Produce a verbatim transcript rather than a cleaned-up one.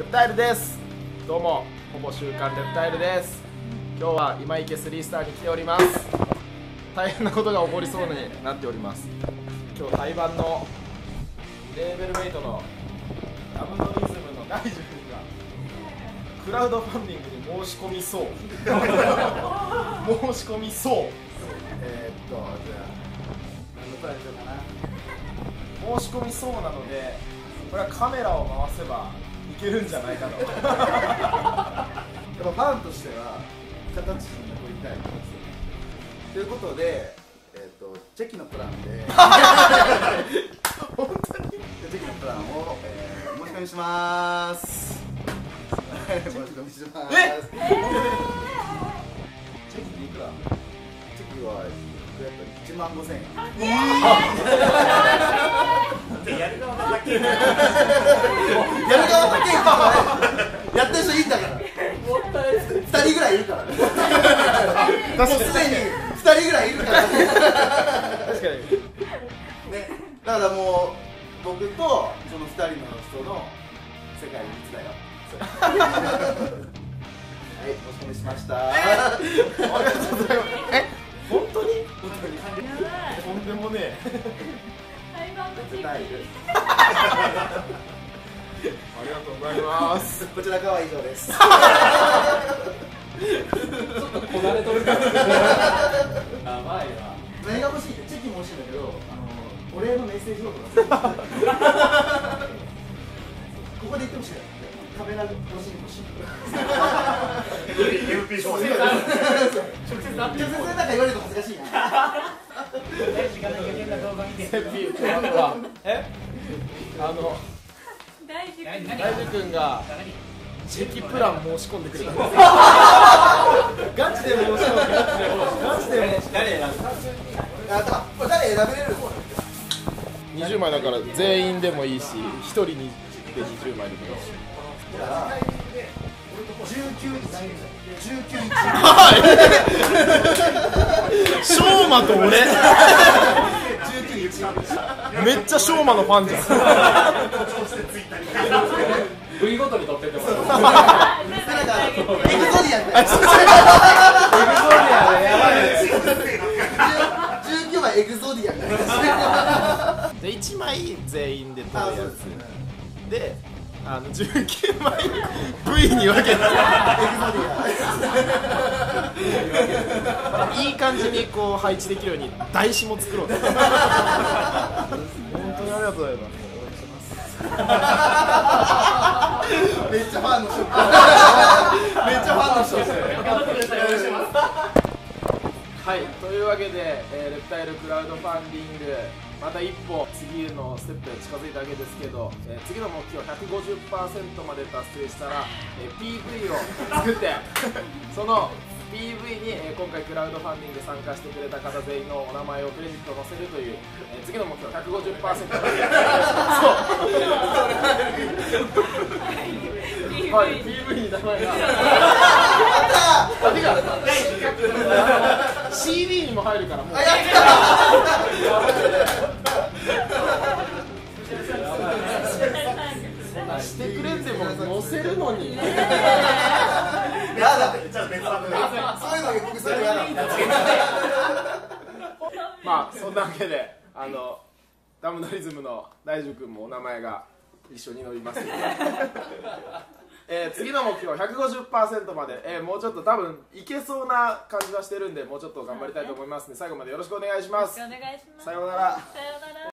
プタイルです。どうも、ほぼ週刊レプタイルです。今日は今池スリースターに来ております。大変なことが起こりそうになっております。今日対バンのレーベルメイトのダムノリズムの大樹君がクラウドファンディングに申し込みそう申し込みそうえー、っとじゃあ何のプランしようかな。申し込みそうなので、これはカメラを回せばいけるんじゃないかとやっぱファンとしては形に残りたいんですよ。ということで、えー、とチェキのプランで本当にチェキのプランを、えー、申し込みしまーす申し込みしまーす。えチェキでいくら？チェキはいちまんごせんえん。やる側の高いやる側高いやってる人いいんだからふたりぐらいいるからね。もうすでにふたりぐらいいるからね。確かにね。だからもう僕とそのふたりの人の世界一だよ。はい、申し込みしました。ありがとうございます。え、本当に？本当にとんでもねえ。ありがとうございます。こちらからは以上です。ちょっとこなれとる感じ。やばいわ。何が欲しいってチェキも欲しいんだけど、あのお礼のメッセージノートがここで言ってほしい。カメラ越しに欲しい。エムピー 直接直接なんか言われると恥ずかしいな。えあの大樹君がチェキプラン申し込んでくれたんですよ。ガチで申し込んでガチで誰選ぶ？これ誰選べれる？にじゅうまいだから全員でもいいし、ひとりにでにじゅうまいでもいいし。じゅうきゅういちじゅうきゅういちしょうまと俺めっちゃしょうまのファンじゃん。部位ごとに撮っててもらう。エグゾディアンだよ。エグゾディアンやばい。じゅうきゅうまいエグゾディアンでいちまい全員で撮るやつで、あのじゅうきゅうまい V に分けていい感じにこう配置できるように台紙も作ろう。本当にありがとうございます。めっちゃファンの人。めっちゃファンの人。はい、というわけで、えー、レプタイルクラウドファンディングまた一歩次のステップへ近づいたわけですけど、えー、次の目標 ひゃくごじゅっパーセント まで達成したら、えー、ピーブイ を作ってその ピーブイ に、えー、今回クラウドファンディング参加してくれた方全員のお名前をクレジット載せるという、えー、次の目標 ひゃくごじゅっパーセント までそうはい、ピーブイ に名前があてか シーディー にも入るからもうしてくれても載せるのに。やだってじゃあ別だね。そういうの僕それやだ。まあそんなわけで、あのダムノリズムの大樹君もお名前が一緒に載りますので、えー、次の目標 ひゃくごじゅっパーセント まで、えー、もうちょっと多分いけそうな感じはしてるんで、もうちょっと頑張りたいと思いますので、最後までよろしくお願いします。さようなら。